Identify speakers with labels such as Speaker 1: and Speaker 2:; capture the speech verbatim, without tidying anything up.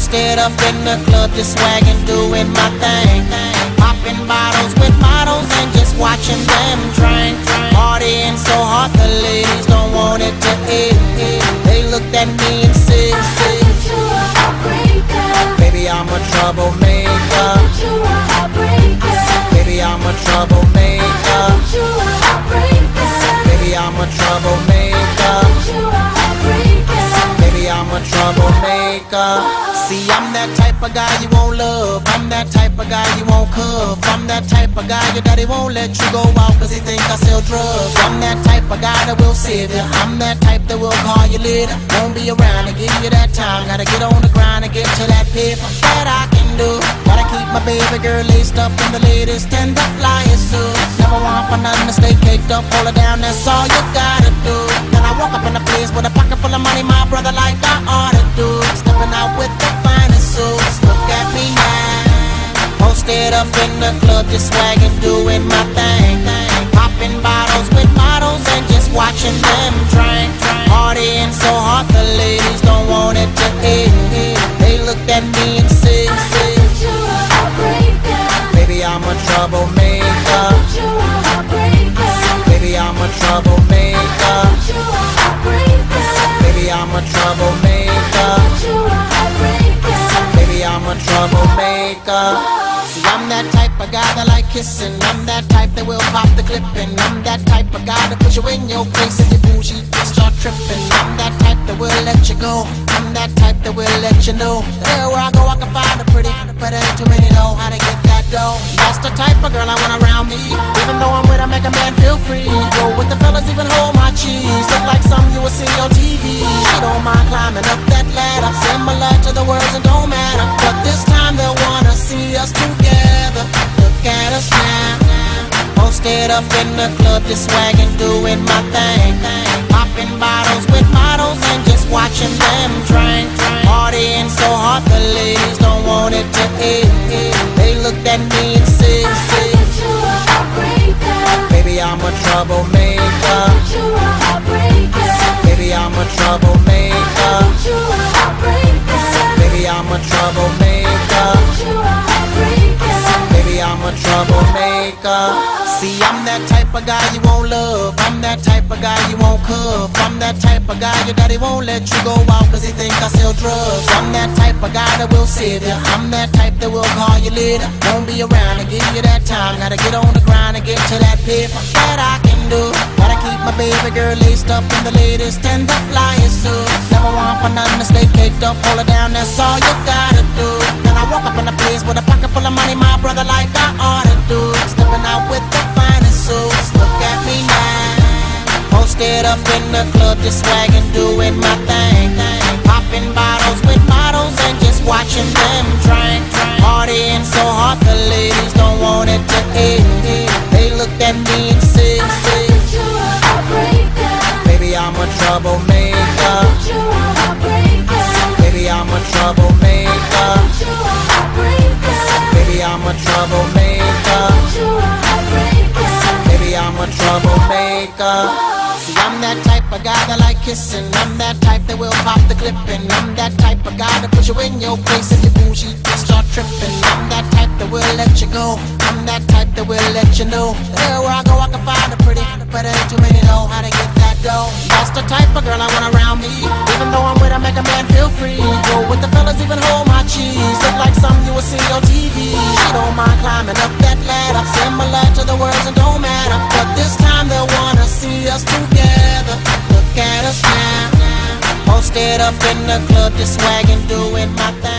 Speaker 1: Posted up in the club, just swagging, doing my thing. Popping bottles with models and just watching them drink. Partying so hard, the ladies don't want it to end. They looked at me and said, baby, I'm a troublemaker. Baby, I'm a troublemaker. Baby, I'm a troublemaker. Baby, I'm a troublemaker. See, I'm that type of guy you won't love. I'm that type of guy you won't cuff. I'm that type of guy your daddy won't let you go out cause he think I sell drugs. I'm that type of guy that will save you. I'm that type that will call you later. Won't be around to give you that time. Gotta get on the grind and get to that paper that I can do. Gotta keep my baby girl laced up in the latest and the flyest suits. Never want for nothing to stay caked up. Hold her down, that's all you gotta do. Then I walk up in the place with a pocket full of money, my brother, like I ought to do. Stepping out with the finest suits. Look at me now. Posted up in the club, just swagging, doing my thing. Popping bottles with models and just watching them drink. Partying so hard, the ladies don't want it to end. They looked at me and said, baby, I'm a troublemaker. Baby, I'm a troublemaker. Baby, I'm a troublemaker. Baby, I'm a troublemaker. See, I'm that type of guy that like kissing. I'm that type that will pop the clipping. I'm that type of guy that put you in your place if you bougie and start tripping. I'm that type that will let you go. I'm that type that will let you know that where I go I can find a pretty, but ain't too many know how to get that dough. That's the type of girl I want around me. Even though I'm with her, make a man feel free. Go with the fellas, even hold my cheese. Look like something you will see on T V. She don't mind climbing up that ladder, similar to the words and don't matter. But this time they'll wanna see us together. Look at us now. Posted up in the club, just swagging, doing my thing. Popping bottles with models and just watching them drink. Partying so hard, the ladies don't want it to end. They looked at me and said, baby, I'm a troublemaker. Baby, I'm a troublemaker. Baby, I'm a troublemaker. Baby, I'm a troublemaker. See, I'm that type of guy you won't love. I'm that type of guy you won't cuff. I'm that type of guy your daddy won't let you go out cause he think I sell drugs. I'm that type of guy that will save you. I'm that type that will call you later. Won't be around to give you that time. Gotta get on the grind and get to that paper that I can do. Gotta keep my baby girl laced up in the latest and the flyest suits. Never want for nothing to stay caked up. Hold her down, that's all you gotta do. Then I walk up in the place with a pocket full of money, my brother, like I ought to do. Stepping out with the finest suits. Look at me now. Posted up in the club, just swagging, doing my thing. Popping bottles with models and just watching them drink. Partying so hard, the ladies don't want it to end. They looked at me and said, baby, I'm a troublemaker. Baby, I'm a troublemaker. Baby, I'm a troublemaker. Baby, I'm a troublemaker. See, I'm that type of guy that like kissing. I'm that type that will pop the clipping. I'm that type of guy that put you in your place if you bougie and start tripping. I'm that type that will let you go. I'm that type that will let you know that where I go I can find a pretty, but ain't too many know how to get that dough. That's the type of girl I want around me. Even though I'm with her, make a man feel free. Go with the fellas, even hold my cheese. Look like something you will see on T V. She don't mind climbing up that ladder, similar to the words and don't matter. But this time they'll wanna see us together. Look at us now. Posted up in the club, just swagging, doing my thing.